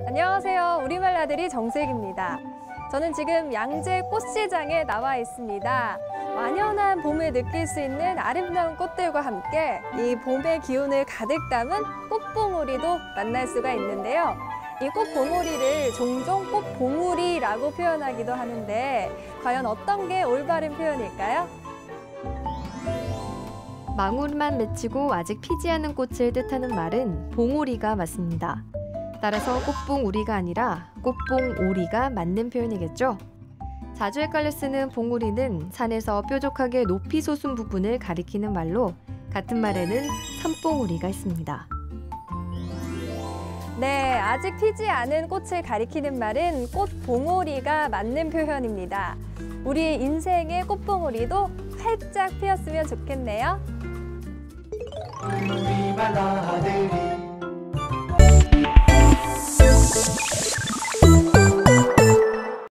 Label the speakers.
Speaker 1: 안녕하세요. 우리말 나들이 정슬기입니다. 저는 지금 양재 꽃시장에 나와 있습니다. 완연한 봄을 느낄 수 있는 아름다운 꽃들과 함께 이 봄의 기운을 가득 담은 꽃봉오리도 만날 수가 있는데요. 이 꽃봉오리를 종종 꽃봉우리라고 표현하기도 하는데 과연 어떤 게 올바른 표현일까요?
Speaker 2: 망울만 맺히고 아직 피지 않은 꽃을 뜻하는 말은 봉오리가 맞습니다. 따라서 꽃봉우리가 아니라 꽃봉오리가 맞는 표현이겠죠? 자주 헷갈려 쓰는 봉우리는 산에서 뾰족하게 높이 솟은 부분을 가리키는 말로 같은 말에는 산봉우리가 있습니다.
Speaker 1: 네, 아직 피지 않은 꽃을 가리키는 말은 꽃봉오리가 맞는 표현입니다. 우리 인생의 꽃봉오리도 활짝 피었으면 좋겠네요.
Speaker 3: 우리말 나들이